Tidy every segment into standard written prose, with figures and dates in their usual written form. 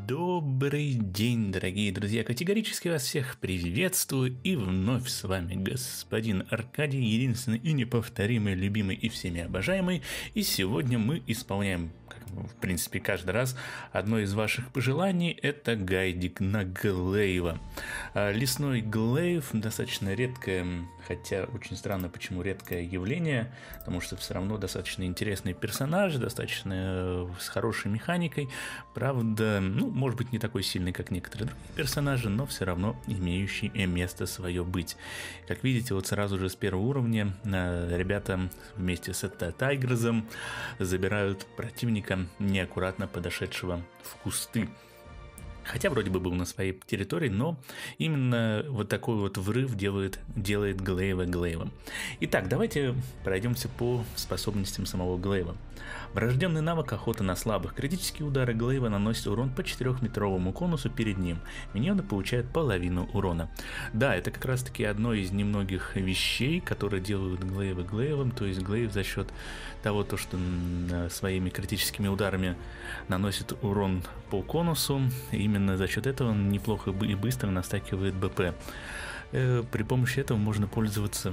Добрый день, дорогие друзья! Категорически вас всех приветствую, и вновь с вами господин Аркадий, единственный и неповторимый, любимый и всеми обожаемый. И сегодня мы исполняем, как в принципе каждый раз, одно из ваших пожеланий – это гайдик на Глейва. Лесной Глейв достаточно редкое, хотя очень странно, почему редкое явление, потому что все равно достаточно интересный персонаж, достаточно с хорошей механикой, правда, может быть, не такой сильный, как некоторые другие персонажи, но все равно имеющий место свое быть. Как видите, вот сразу же с первого уровня ребята вместе с Тайгрозом забирают противника, неаккуратно подошедшего в кусты. Хотя вроде бы был на своей территории, но именно вот такой вот врыв делает Глейва Глейвом. Итак, давайте пройдемся по способностям самого Глейва. Врожденный навык охота на слабых. Критические удары Глейва наносят урон по 4-метровому конусу перед ним. Миньоны получают половину урона. Да, это как раз таки одно из немногих вещей, которые делают Глейва Глейвом. То есть Глейв за счет того, что своими критическими ударами наносит урон по конусу, именно за счет этого он неплохо и быстро настакивает БП. При помощи этого можно пользоваться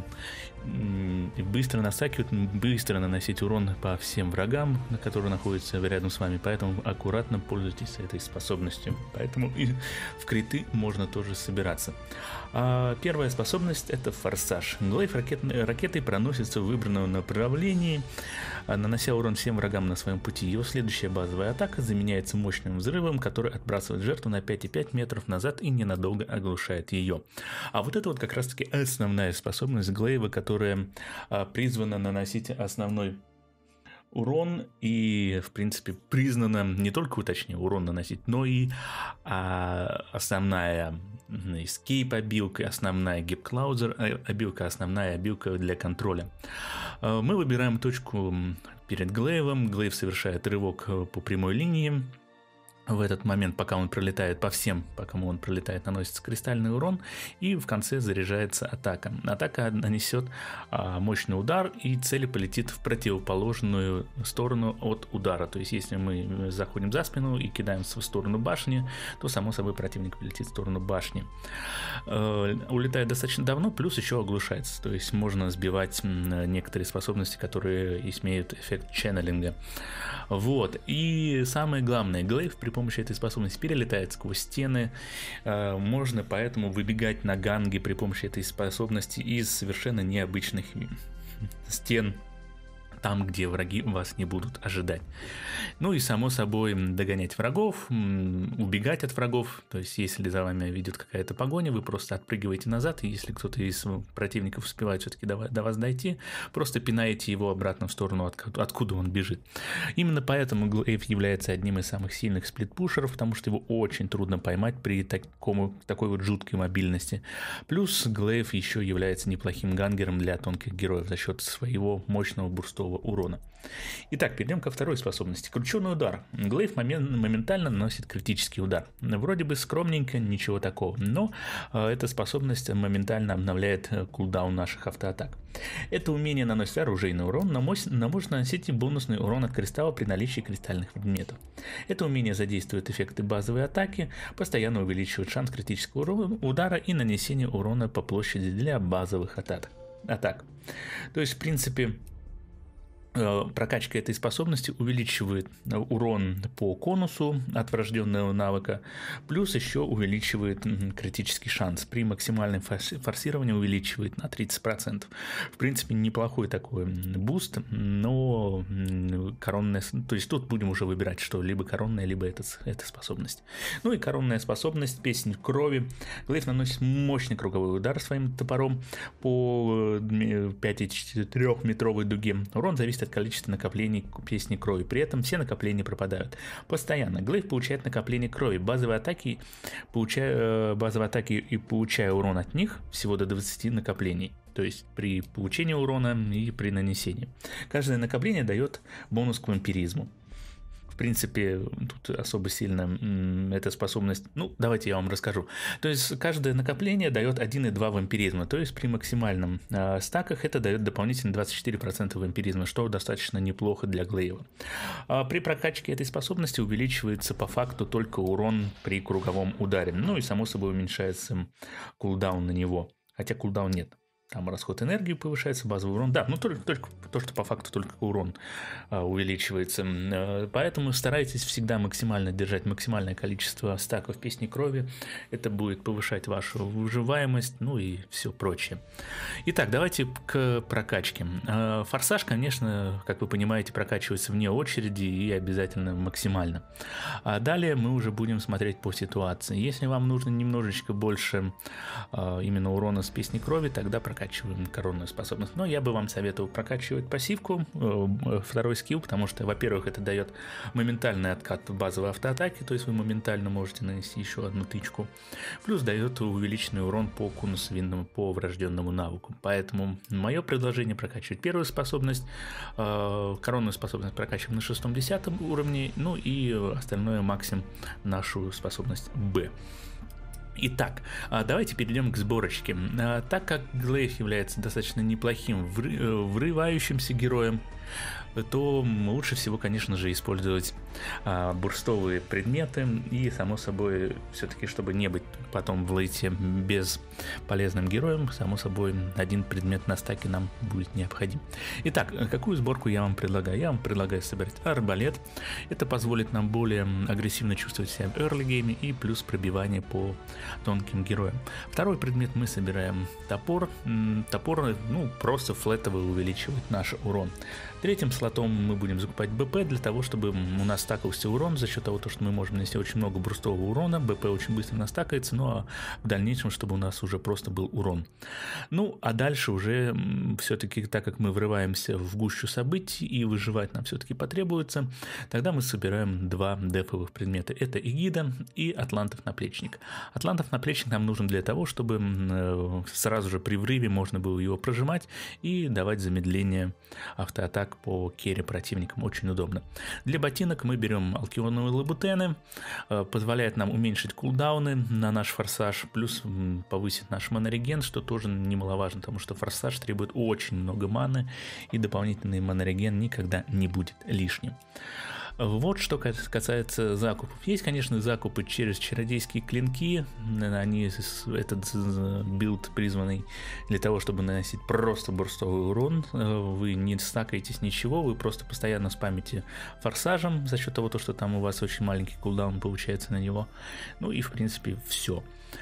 быстро настакивать, быстро наносить урон по всем врагам, которые находятся рядом с вами, поэтому аккуратно пользуйтесь этой способностью. Поэтому и в криты можно тоже собираться. Первая способность — это форсаж. Глейв ракетой проносится в выбранном направлении, нанося урон всем врагам на своем пути. Его следующая базовая атака заменяется мощным взрывом, который отбрасывает жертву на 5,5 метров назад и ненадолго оглушает ее. А вот это вот как раз таки основная способность Глейва, которая призвана наносить основной урон и, в принципе, признана не только, урон наносить, но и основная escape обилка, основная гипклаузер обилка, основная обилка для контроля. Мы выбираем точку перед Глейвом. Глейв совершает рывок по прямой линии. В этот момент, пока он пролетает по кому он пролетает, наносится кристальный урон, и в конце заряжается атака. Атака нанесет мощный удар, и цель полетит в противоположную сторону от удара. То есть, если мы заходим за спину и кидаем в сторону башни, то, само собой, противник полетит в сторону башни. Улетает достаточно давно, плюс еще оглушается. То есть, можно сбивать некоторые способности, которые имеют эффект ченнелинга. Вот. И самое главное, Глейв при помощи этой способности перелетает сквозь стены. Можно поэтому выбегать на ганге при помощи этой способности из совершенно необычных стен, там, где враги вас не будут ожидать. Ну и, само собой, догонять врагов, убегать от врагов. То есть, если за вами ведет какая-то погоня, вы просто отпрыгиваете назад, и если кто-то из противников успевает все-таки до вас дойти, просто пинаете его обратно в сторону, откуда он бежит. Именно поэтому Глейв является одним из самых сильных сплитпушеров, потому что его очень трудно поймать при такой вот жуткой мобильности. Плюс Глейв еще является неплохим гангером для тонких героев за счет своего мощного бурстового урона. Итак, перейдем ко второй способности. Крученый удар. Глейв моментально наносит критический удар. Вроде бы скромненько, ничего такого, но эта способность моментально обновляет кулдаун наших автоатак. Это умение наносит оружейный урон, но может наносить и бонусный урон от кристалла при наличии кристальных предметов. Это умение задействует эффекты базовой атаки, постоянно увеличивает шанс критического удара и нанесения урона по площади для базовых атак. То есть, в принципе, прокачка этой способности увеличивает урон по конусу от врожденного навыка, плюс еще увеличивает критический шанс. При максимальном форсировании увеличивает на 30%. В принципе, неплохой такой буст, но коронная... То есть тут будем уже выбирать, что либо коронная, либо эта способность. Ну и коронная способность, песнь крови. Глейв наносит мощный круговой удар своим топором по 5,4-метровой дуге. Урон зависит от количества накоплений песни крови. При этом все накопления пропадают постоянно. Глейв получает накопление крови. Базовые атаки и получая урон от них всего до 20 накоплений. То есть при получении урона и при нанесении. Каждое накопление дает бонус к вампиризму. В принципе, тут особо сильно эта способность... Ну, давайте я вам расскажу. То есть каждое накопление дает 1,2 вампиризма. То есть при максимальном стаках это дает дополнительно 24% вампиризма, что достаточно неплохо для глейва. При прокачке этой способности увеличивается по факту только урон при круговом ударе. Ну и само собой уменьшается кулдаун на него. Хотя кулдаун нет. Там расход энергии повышается, базовый урон. Да, но только то, что по факту только урон увеличивается. Поэтому старайтесь всегда максимально держать максимальное количество стаков Песни Крови. Это будет повышать вашу выживаемость, ну и все прочее. Итак, давайте к прокачке. Форсаж, конечно, как вы понимаете, прокачивается вне очереди и обязательно максимально. А далее мы уже будем смотреть по ситуации. Если вам нужно немножечко больше именно урона с Песни Крови, тогда прокачиваем коронную способность. Но я бы вам советовал прокачивать пассивку, второй скилл, потому что, во-первых, это дает моментальный откат базовой автоатаки, то есть вы моментально можете нанести еще одну тычку, плюс дает увеличенный урон по кунусу винному, по врожденному навыку. Поэтому мое предложение прокачивать первую способность, коронную способность прокачиваем на 6-10 уровне, ну и остальное максим нашу способность Б. Итак, давайте перейдем к сборочке. Так как Глейв является достаточно неплохим врывающимся героем, то лучше всего, конечно же, использовать бурстовые предметы. И, само собой, все-таки, чтобы не быть потом в лейте бесполезным героем, само собой, один предмет на стаке нам будет необходим. Итак, какую сборку я вам предлагаю? Я вам предлагаю собрать арбалет. Это позволит нам более агрессивно чувствовать себя в early game и плюс пробивание по тонким героям. Второй предмет мы собираем топор. Топор, ну, просто флетово увеличивает наш урон. Третьим слотом мы будем закупать БП для того, чтобы у нас стакался урон за счет того, что мы можем нанести очень много бурстового урона. БП очень быстро настакается, ну а в дальнейшем, чтобы у нас уже просто был урон. Ну, а дальше уже все-таки, так как мы врываемся в гущу событий и выживать нам все-таки потребуется, тогда мы собираем два дефовых предмета. Это Эгида и Атлантов Наплечник. Атлантов Наплечник нам нужен для того, чтобы сразу же при врыве можно было его прожимать и давать замедление автоатак по керри противникам. Очень удобно. Для ботинок мы берем алкионовые лабутены, позволяет нам уменьшить кулдауны на наш форсаж, плюс повысить наш манореген, что тоже немаловажно, потому что форсаж требует очень много маны, и дополнительный манореген никогда не будет лишним. Вот что касается закупов. Есть, конечно, закупы через чародейские клинки. Этот билд призванный для того, чтобы наносить просто бурстовый урон. Вы не стакаетесь ничего, вы просто постоянно спамите форсажем за счет того, что там у вас очень маленький кулдаун получается на него. Ну и в принципе все.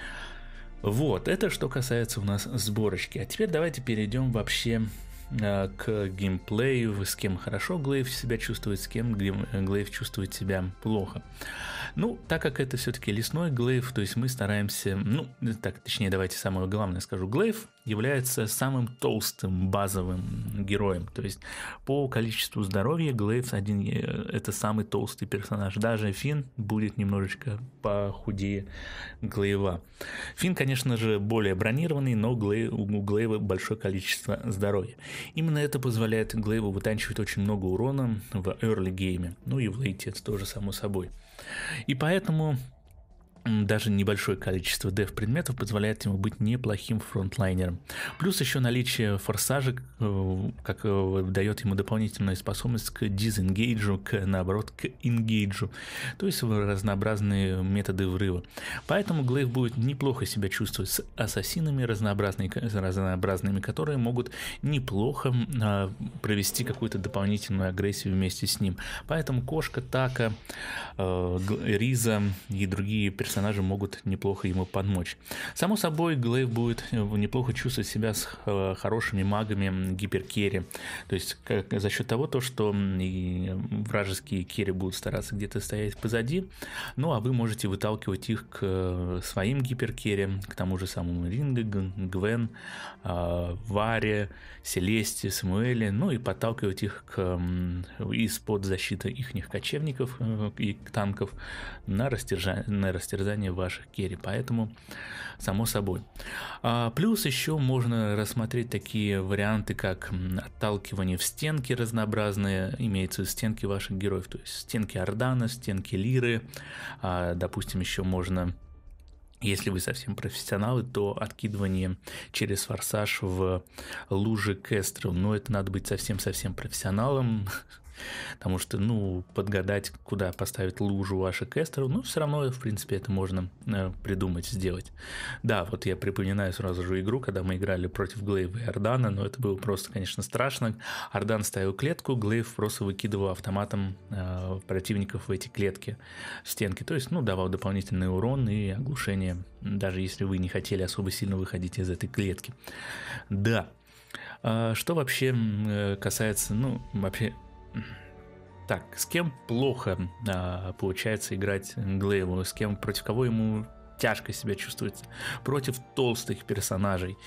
Вот, это что касается у нас сборочки. А теперь давайте перейдем вообще к геймплею, с кем хорошо Глейв себя чувствует, с кем Глейв чувствует себя плохо. Ну, так как это все-таки лесной Глейв, то есть мы стараемся, ну, так, точнее, давайте самое главное скажу, Глейв является самым толстым базовым героем, то есть по количеству здоровья Глейв один это самый толстый персонаж, даже Финн будет немножечко похудее Глейва. Финн, конечно же, более бронированный, но у Глейва большое количество здоровья. Именно это позволяет Глейву вытанчивать очень много урона в early гейме, ну и в лейте тоже само собой. И поэтому даже небольшое количество деф-предметов позволяет ему быть неплохим фронтлайнером. Плюс еще наличие форсажа, как дает ему дополнительную способность к дизенгейджу, наоборот, к ингейджу. То есть разнообразные методы врыва. Поэтому Глейв будет неплохо себя чувствовать с ассасинами разнообразными, которые могут неплохо провести какую-то дополнительную агрессию вместе с ним. Поэтому Кошка, Така, Риза и другие персонажи могут неплохо ему помочь. Само собой, Глейв будет неплохо чувствовать себя с хорошими магами гиперкерри. То есть за счет того, что и вражеские керри будут стараться где-то стоять позади, ну а вы можете выталкивать их к своим гиперкерри, к тому же самому Ринге, Гвен, Варе, Селесте, Самуэле, ну и подталкивать их из-под защиты ихних кочевников и танков на растерзание растерзания ваших керри, поэтому само собой. Плюс еще можно рассмотреть такие варианты, как отталкивание в стенки разнообразные, имеются в виду стенки ваших героев, то есть стенки Ордана, стенки Лиры, допустим, еще можно... Если вы совсем профессионалы, то откидывание через форсаж в лужи Кестрел. Но это надо быть совсем-совсем профессионалом, потому что, подгадать, куда поставить лужу ваших Кестрел, но все равно, в принципе, это можно придумать, сделать. Да, вот я припоминаю сразу же игру, когда мы играли против Глейва и Ордана, но это было просто, конечно, страшно. Ордан ставил клетку, Глейв просто выкидывал автоматом противников в эти клетки, в стенки, то есть, давал дополнительный урон и оглушение, даже если вы не хотели особо сильно выходить из этой клетки. Да. Что вообще касается, вообще... Так, с кем плохо получается играть Глейву, с кем, против кого ему тяжко себя чувствуется? Против толстых персонажей.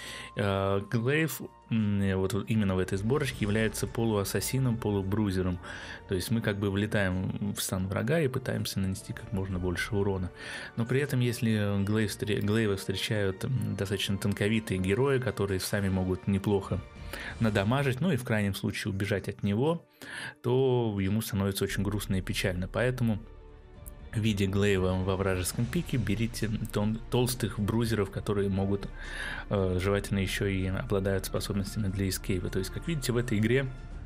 Глейв вот именно в этой сборочке является полуассасином, полубрузером. То есть мы как бы влетаем в стан врага и пытаемся нанести как можно больше урона. Но при этом, если Глейва встречают достаточно танковитые герои, которые сами могут неплохо надамажить, и в крайнем случае убежать от него, то ему становится очень грустно и печально. Поэтому в виде Глейва во вражеском пике берите толстых брузеров, которые могут, желательно еще и обладают способностями для эскейпа. То есть, как видите, в этой игре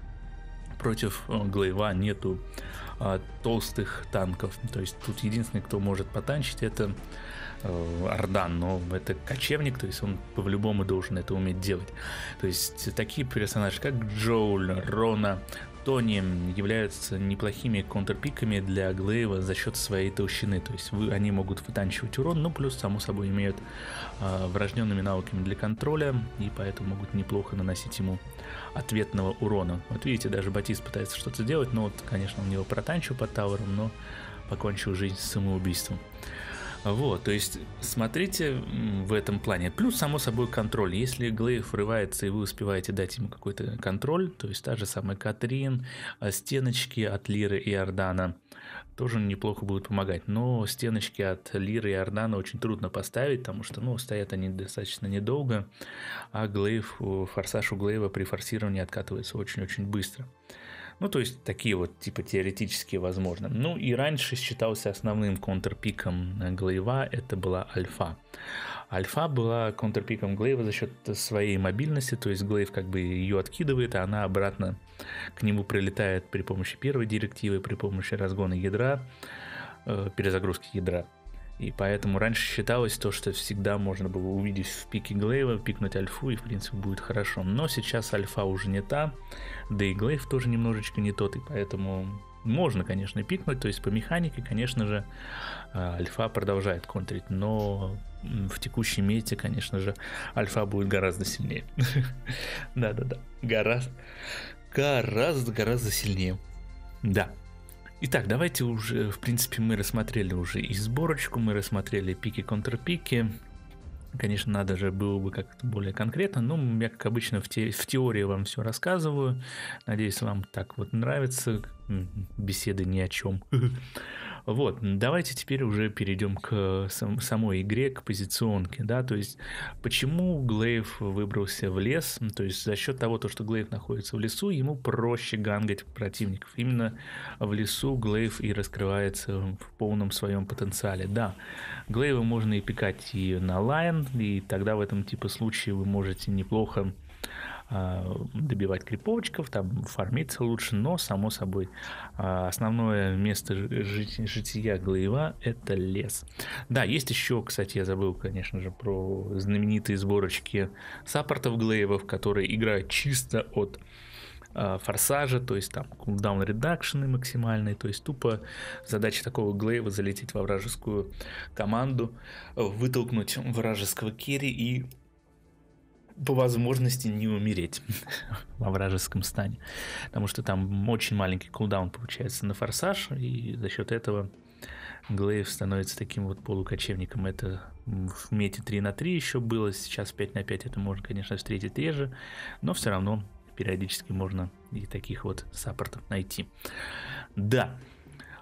против Глейва нету толстых танков. То есть тут единственный, кто может потанчить, это Ордан, но это кочевник, то есть он по-любому должен это уметь делать. То есть такие персонажи, как Джоуль, Рона, Тони являются неплохими контрпиками для Глейва за счет своей толщины. То есть они могут вытанчивать урон, плюс, само собой, имеют врожденными навыками для контроля, и поэтому могут неплохо наносить ему ответного урона. Вот видите, даже Батист пытается что-то сделать, но конечно, он его протанчил под тавером, но покончил жизнь самоубийством. Вот, то есть смотрите в этом плане. Плюс, само собой, контроль. Если Глейв врывается и вы успеваете дать ему какой-то контроль, то есть та же самая Катрин, стеночки от Лиры и Ордана тоже неплохо будут помогать. Но стеночки от Лиры и Ордана очень трудно поставить, потому что, стоят они достаточно недолго, а форсаж у Глейва при форсировании откатывается очень-очень быстро. То есть такие вот типа теоретически возможно. И раньше считался основным контрпиком Глейва, это была Альфа. Альфа была контрпиком Глейва за счет своей мобильности, то есть Глейв как бы ее откидывает, а она обратно к нему прилетает при помощи первой директивы, при помощи разгона ядра, перезагрузки ядра. И поэтому раньше считалось то, что всегда можно было увидеть в пике Глейва, пикнуть альфу, и в принципе будет хорошо. Но сейчас альфа уже не та, да и Глейв тоже немножечко не тот, и поэтому можно, конечно, пикнуть. То есть по механике, конечно же, альфа продолжает контрить, но в текущей мете, конечно же, альфа будет гораздо сильнее. Да-да-да, гораздо сильнее. Да. Итак, давайте уже, в принципе, мы рассмотрели уже и сборочку, мы рассмотрели пики-контрпики. Конечно, надо же было бы как-то более конкретно, но я, как обычно, в теории вам все рассказываю. Надеюсь, вам так вот нравится беседы ни о чем. Вот, давайте теперь уже перейдем к самой игре, к позиционке, да, то есть почему Глейв выбрался в лес, то есть за счет того, что Глейв находится в лесу, ему проще гангать противников, именно в лесу Глейв и раскрывается в полном своем потенциале, да, Глейва можно и пикать и на лайн, и тогда в этом типа случае вы можете неплохо добивать криповочков, там фармиться лучше, но, само собой, основное место жития Глейва — это лес. Да, есть еще, кстати, я забыл, конечно же, про знаменитые сборочки саппортов Глейвов, которые играют чисто от форсажа, то есть там кулдаун редакшены максимальные, то есть тупо задача такого Глейва залететь во вражескую команду, вытолкнуть вражеского керри и по возможности не умереть во вражеском стане, потому что там очень маленький кулдаун получается на форсаж, и за счет этого Глейв становится таким вот полукочевником. Это в мете 3 на 3 еще было, сейчас 5 на 5 это можно, конечно, встретить реже, но все равно периодически можно и таких вот саппортов найти. Да.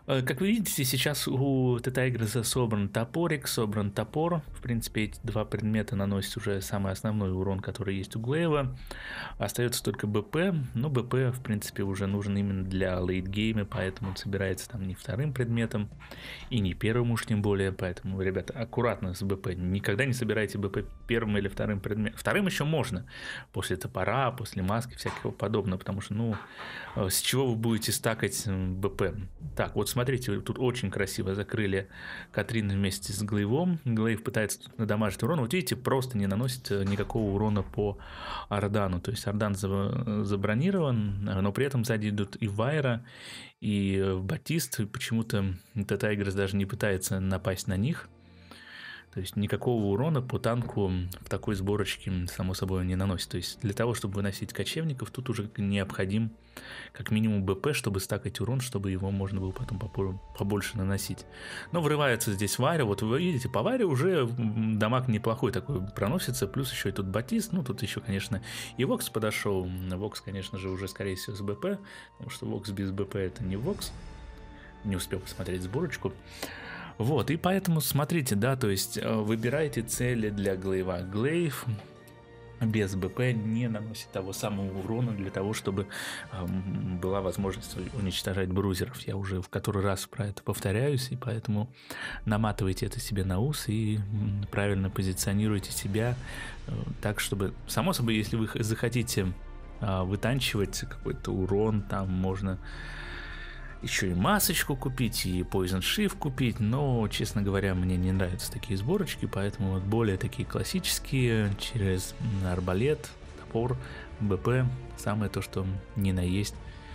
Как вы видите, сейчас у Т-Тайгерса собран топорик, собран топор. В принципе, эти два предмета наносят уже самый основной урон, который есть у Глейва. Остается только БП, но БП, в принципе, уже нужен именно для лейтгейма, поэтому он собирается там не вторым предметом и не первым уж тем более. Поэтому, ребята, аккуратно с БП. Никогда не собирайте БП первым или вторым предметом. Вторым еще можно, после топора, после маски, всякого подобного, потому что, ну, с чего вы будете стакать БП? Так, вот смотрите, тут очень красиво закрыли Катрин вместе с Глейвом. Глейв пытается тут надамажить урон. Вот видите, просто не наносит никакого урона по Ардану. То есть Ардан забронирован, но при этом сзади идут и Вайра, и Батист. Почему-то Т-Тайгерс даже не пытается напасть на них. То есть никакого урона по танку в такой сборочке, само собой, не наносит. То есть для того, чтобы выносить кочевников, тут уже необходим как минимум БП, чтобы стакать урон, чтобы его можно было потом побольше наносить. Но врывается здесь Варя. Вот вы видите, по Варе уже дамаг неплохой такой проносится. Плюс еще и тут Батист. Ну, тут еще, конечно, и Вокс подошел. Вокс, конечно же, уже, скорее всего, с БП. Потому что Вокс без БП это не Вокс. Не успел посмотреть сборочку. Вот, и поэтому смотрите, да, то есть выбирайте цели для Глейва. Глейв без БП не наносит того самого урона для того, чтобы была возможность уничтожать брузеров. Я уже в который раз про это повторяюсь, и поэтому наматывайте это себе на ус и правильно позиционируйте себя так, чтобы, само собой, если вы захотите вытанчивать какой-то урон, там можно еще и масочку купить, и Poison Shift купить, но, честно говоря, мне не нравятся такие сборочки, поэтому вот более такие классические, через арбалет, топор, БП, самое то, что ни на есть.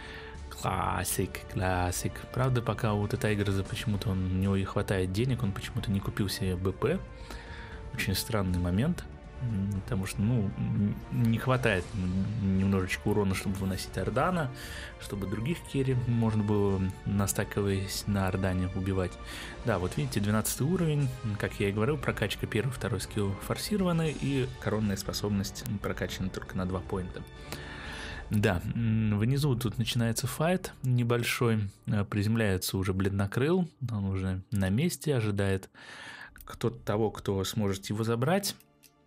Классик. Правда, пока у Т-Тайгерса почему-то у него и хватает денег, он почему-то не купил себе БП. Очень странный момент. Потому что, ну, не хватает немножечко урона, чтобы выносить Ордана, чтобы других керри можно было, настакиваясь на Ордане, убивать. Да, вот видите, 12 уровень, как я и говорил, прокачка 1-2 скилл форсированы, и коронная способность прокачана только на 2 поинта. Да, внизу тут начинается файт небольшой, приземляется уже бледнокрыл, он уже на месте, ожидает того, кто сможет его забрать.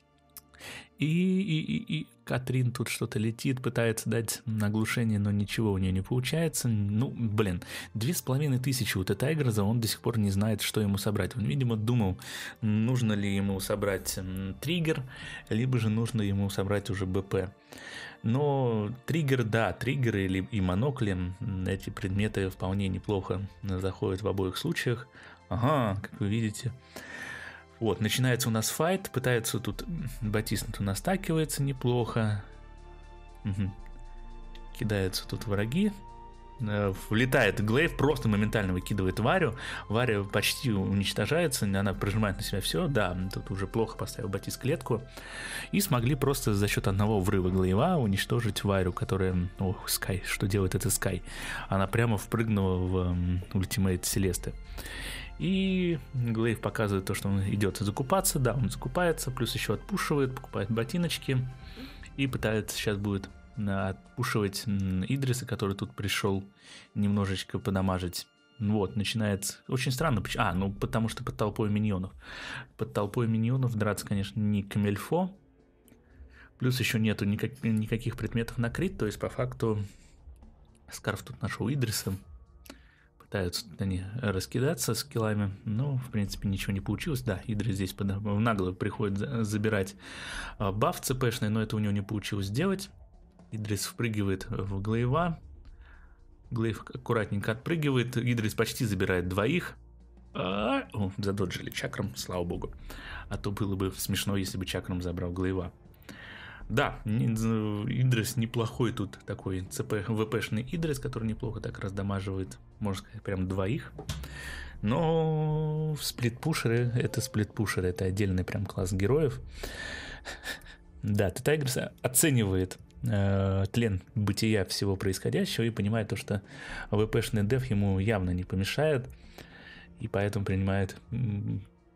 И Катрин тут что-то летит, пытается дать наглушение, но ничего у нее не получается. Ну, блин, 2500 у Т-Тайгерса, он до сих пор не знает, что ему собрать. Он, видимо, думал, нужно ли ему собрать триггер, либо же нужно ему собрать уже БП. Но триггер, да, триггеры и монокли, эти предметы вполне неплохо заходят в обоих случаях. Ага, как вы видите. Вот, начинается у нас файт, пытается тут Батист настакивается неплохо. Угу. Кидаются тут враги. Влетает Глейв, просто моментально выкидывает Варю. Варя почти уничтожается, она прожимает на себя все. Да, тут уже плохо поставил Батист клетку. И смогли просто за счет одного врыва Глейва уничтожить Варю, которая... Ох, Скай, что делает эта Скай? Она прямо впрыгнула в ультимейт Селесты. И Глейв показывает то, что он идет закупаться. Да, он закупается, плюс еще отпушивает, покупает ботиночки. И пытается сейчас будет отпушивать Идриса, который тут пришел немножечко подамажить. Вот, начинается... Очень странно. Ну, потому что под толпой миньонов. Под толпой миньонов драться, конечно, не камельфо. Плюс еще нету никаких предметов на крит. То есть, по факту, Скарф тут нашел Идриса. Пытаются они раскидаться скиллами, но, в принципе, ничего не получилось. Да, Идрис здесь нагло приходит забирать баф ЦПшный, но это у него не получилось сделать. Идрис впрыгивает в Глейва. Глейв аккуратненько отпрыгивает. Идрис почти забирает двоих. Задоджили чакрам, слава богу. А то было бы смешно, если бы чакрам забрал Глейва. Да, Идрис неплохой тут такой ВПшный Идрис, который неплохо так раздамаживает, можно сказать, прям двоих. Но сплитпушеры, это отдельный прям класс героев. Да, Т-Тайгерс оценивает тлен бытия всего происходящего и понимает то, что ВПшный деф ему явно не помешает, и поэтому принимает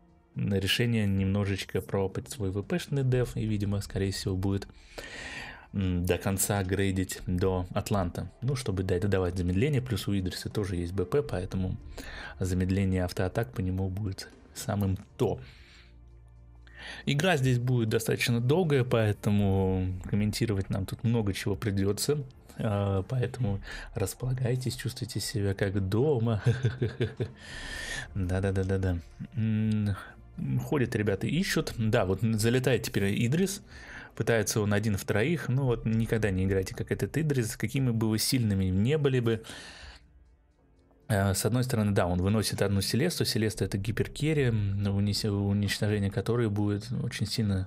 решение немножечко пропать свой ВПшный деф, и, видимо, скорее всего, будет до конца грейдить до Атланта. Ну, чтобы давать замедление, плюс у Идриса тоже есть БП, поэтому замедление автоатак по нему будет самым то. Игра здесь будет достаточно долгая, поэтому комментировать нам тут много чего придется. Поэтому располагайтесь, чувствуйте себя как дома. Да. Ходят ребята, ищут. Да, вот залетает теперь Идрис. Пытается он один в троих. Ну вот никогда не играйте как этот Идрис. Какими бы вы сильными не были бы. С одной стороны, да, он выносит одну Селесту. Селеста — это гиперкерри, уничтожение которой будет очень сильно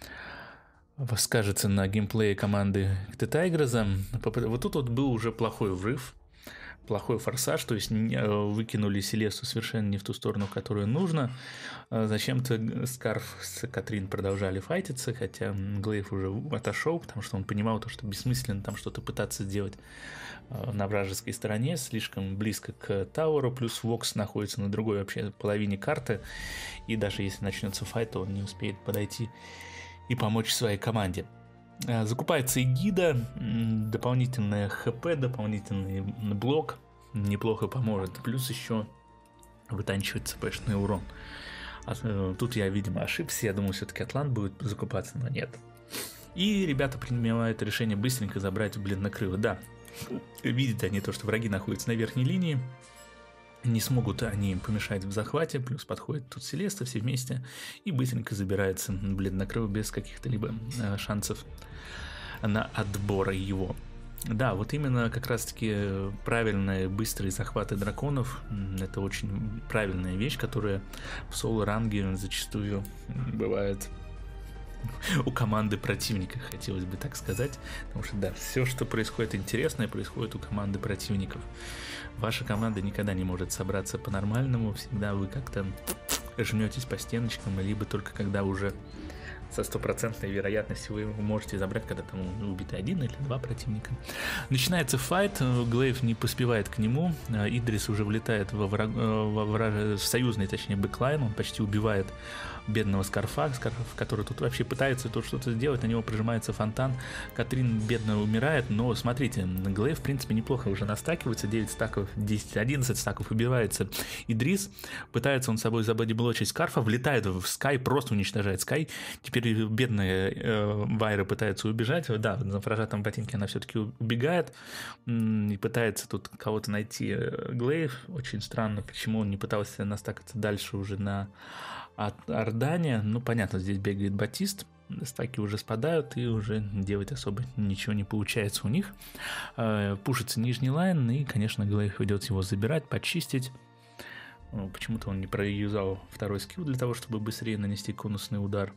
скажется на геймплее команды Тайтайгерса. Вот тут вот был уже плохой врыв, плохой форсаж, то есть выкинули Селесту совершенно не в ту сторону, которую нужно. Зачем-то Скарф с Катрин продолжали файтиться, хотя Глейв уже отошел, потому что он понимал, что бессмысленно там что-то пытаться сделать на вражеской стороне, слишком близко к Тауэру, плюс Вокс находится на другой вообще половине карты, и даже если начнется файт, то он не успеет подойти и помочь своей команде. Закупается Эгида, дополнительное ХП, дополнительный блок неплохо поможет, плюс еще вытанчивает ЦПшный урон. Тут я, видимо, ошибся, я думал, все-таки Атлант будет закупаться, но нет. И ребята принимают решение быстренько забрать бледнокрыло. Да, видят они то, что враги находятся на верхней линии, не смогут они им помешать в захвате, плюс подходит тут Селеста, все вместе, и быстренько забирается бледнокрыло без каких-то либо шансов на отбор его. Да, вот именно как раз-таки правильные быстрые захваты драконов — это очень правильная вещь, которая в соло-ранге зачастую бывает у команды противника, хотелось бы так сказать, потому что да, все, что происходит интересное, происходит у команды противников. Ваша команда никогда не может собраться по-нормальному, всегда вы как-то жметесь по стеночкам, либо только когда уже со стопроцентной вероятностью вы можете забрать, когда там убиты один или два противника. Начинается файт, Глейв не поспевает к нему, Идрис уже влетает в союзный, точнее, бэклайн, он почти убивает бедного Скарфа, который тут вообще пытается тут что-то сделать, на него прижимается фонтан, Катрин бедно умирает, но смотрите, Глейв в принципе неплохо уже настакивается, 9 стаков, 10-11 стаков убивается Идрис, пытается он с собой забодиблочить Скарфа, влетает в Скай, просто уничтожает Скай, теперь бедная Вайра пытается убежать, да, на прожатом ботинке она все-таки убегает и пытается тут кого-то найти Глейв, очень странно, почему он не пытался настакаться дальше уже на Ордане. Ну, понятно, здесь бегает Батист, стаки уже спадают, и уже делать особо ничего не получается у них. Пушится нижний лайн, и, конечно, Глейв идет его забирать, почистить. Почему-то он не проюзал второй скилл для того, чтобы быстрее нанести конусный удар.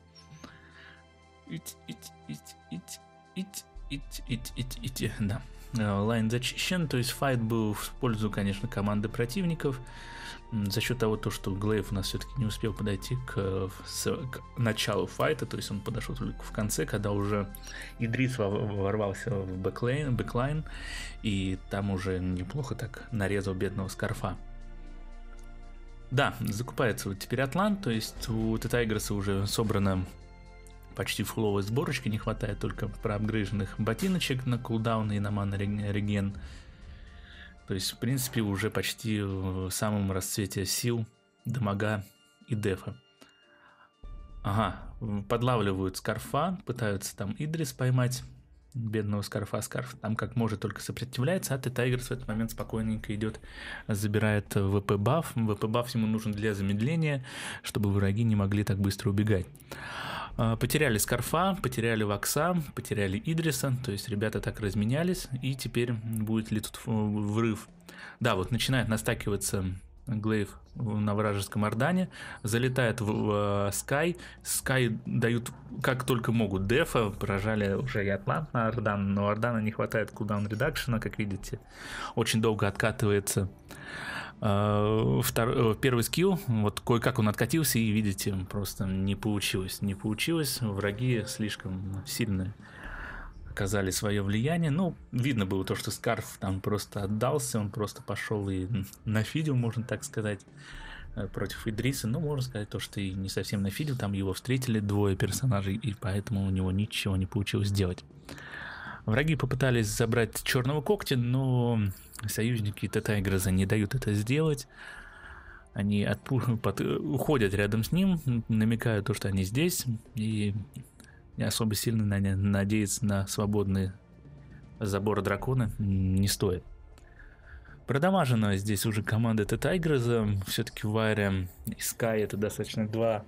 Да. Лайн зачищен, то есть файт был в пользу, конечно, команды противников. За счет того, что Глейв у нас все-таки не успел подойти к началу файта, то есть он подошел только в конце, когда уже Идрис ворвался в бэклайн, и там уже неплохо так нарезал бедного Скарфа. Да, закупается вот теперь Атлант, то есть у Тайтайгерса уже собрана почти фуловая сборочка, не хватает только проапгрейженных ботиночек на кулдаун и на мана реген. То есть, в принципе, уже почти в самом расцвете сил, дамага и дефа. Ага, подлавливают Скарфа, пытаются там Идрис поймать, бедного Скарфа. Скарф там как может только сопротивляется, а Тайтайгерс в этот момент спокойненько идет, забирает ВП-баф. ВП-баф ему нужен для замедления, чтобы враги не могли так быстро убегать. Потеряли Скарфа, потеряли Вокса, потеряли Идриса, то есть ребята так разменялись, и теперь будет ли тут врыв. Да, вот начинает настакиваться Глейв на вражеском Ордане, залетает в Скай, Скай дают как только могут дефа, поражали уже и Атлант на Ордан, но Ордана не хватает кулдаун редакшена, как видите, очень долго откатывается. Первый скилл, вот кое-как он откатился, и видите, просто не получилось, враги слишком сильно оказали свое влияние. Ну, видно было то, что Скарф там просто отдался, он просто пошел и нафидил, можно так сказать, против Идриса. Но можно сказать то, что и не совсем нафидил, там его встретили двое персонажей, и поэтому у него ничего не получилось сделать. Враги попытались забрать черного когтя, но союзники Т-Тайгреза не дают это сделать. Они уходят рядом с ним, намекают то, что они здесь, и не особо сильно надеяться на свободный забор дракона не стоит. Продамажена здесь уже команда Т-Тайгреза. Все-таки Вайре и Скай — это достаточно два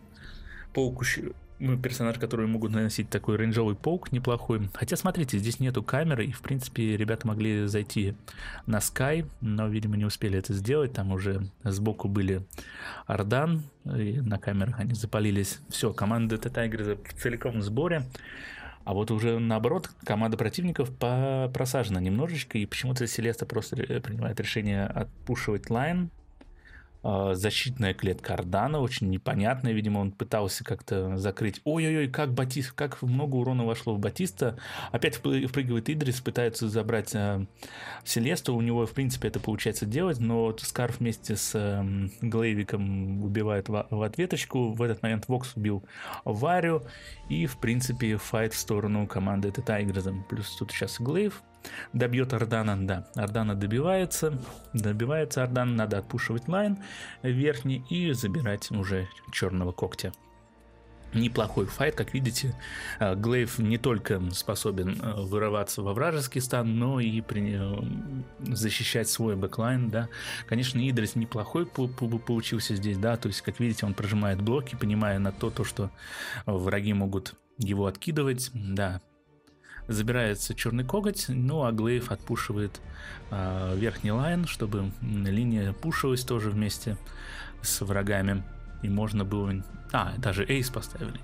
персонажа, которые могут наносить такой рейнджовый паук неплохой. Хотя, смотрите, здесь нету камеры, и, в принципе, ребята могли зайти на Скай, но, видимо, не успели это сделать. Там уже сбоку были Ардан, и на камерах они запалились. Все, команда Т-Тайгреза целиком в сборе. А вот уже наоборот, команда противников просажена немножечко, и почему-то Селеста просто принимает решение отпушивать лайн. Защитная клетка Ардана, очень непонятная, видимо, он пытался как-то закрыть. Ой-ой-ой, как много урона вошло в Батиста. Опять впрыгивает Идрис, пытается забрать Селесту, у него, в принципе, это получается делать, но Скарф вместе с Глейвиком убивает в ответочку. В этот момент Вокс убил Варю, и, в принципе, файт в сторону команды Т-Тайгреза. Плюс тут сейчас Глейв добьет Ардана, да, Ардана добивается Ардан, надо отпушивать лайн верхний и забирать уже черного когтя. Неплохой файт, как видите, Глейв не только способен вырываться во вражеский стан, но и защищать свой бэклайн, да. Конечно, Идрис неплохой получился здесь, да, то есть, как видите, он прожимает блоки, понимая на то, что враги могут его откидывать, да. Забирается черный коготь, ну а Глейв отпушивает верхний лайн, чтобы линия пушилась тоже вместе с врагами. И можно было... даже эйс поставили.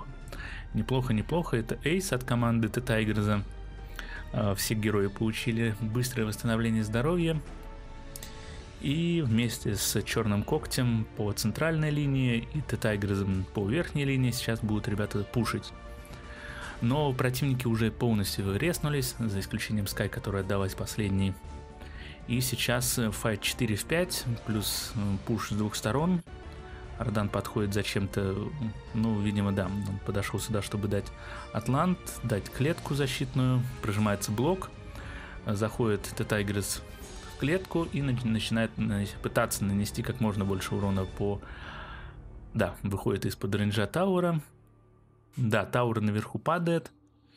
Неплохо. Это эйс от команды Т-Тайгреза. Все герои получили быстрое восстановление здоровья. И вместе с черным когтем по центральной линии и Т-Тайгрезом по верхней линии сейчас будут ребята пушить. Но противники уже полностью реснулись, за исключением Скай, которая отдалась последней. И сейчас файт 4 в 5, плюс пуш с двух сторон. Ардан подходит зачем-то, видимо, да, он подошел сюда, чтобы дать Атлант, дать клетку защитную, прожимается блок, заходит Т-Тайгрез в клетку и начинает пытаться нанести как можно больше урона выходит из-под рейнджа Тауэра. Да, Тауэр наверху падает.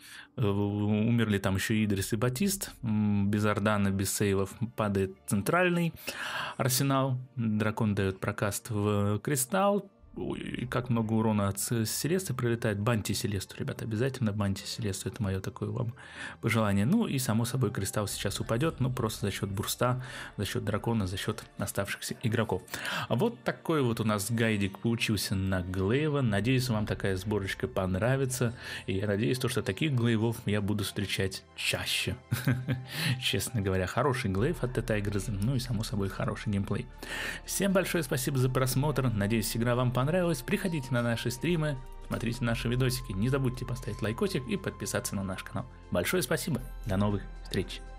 Умерли там еще Идрис и Батист. Без Ардана, без сейвов падает центральный арсенал. Дракон дает прокаст в кристалл. Ой, как много урона от Селесты прилетает. Баньте Селесту, ребята, обязательно баньте Селесту. Это мое такое вам пожелание. Ну и само собой кристалл сейчас упадет, просто за счет бурста, за счет дракона, за счет оставшихся игроков. А вот такой вот у нас гайдик получился на Глейва. Надеюсь, вам такая сборочка понравится. И я надеюсь, что таких Глейвов я буду встречать чаще. Честно говоря, хороший Глейв от Т-Тайгреза, ну и само собой хороший геймплей. Всем большое спасибо за просмотр. Надеюсь, игра вам понравилось, приходите на наши стримы, смотрите наши видосики, не забудьте поставить лайкосик и подписаться на наш канал. Большое спасибо, до новых встреч!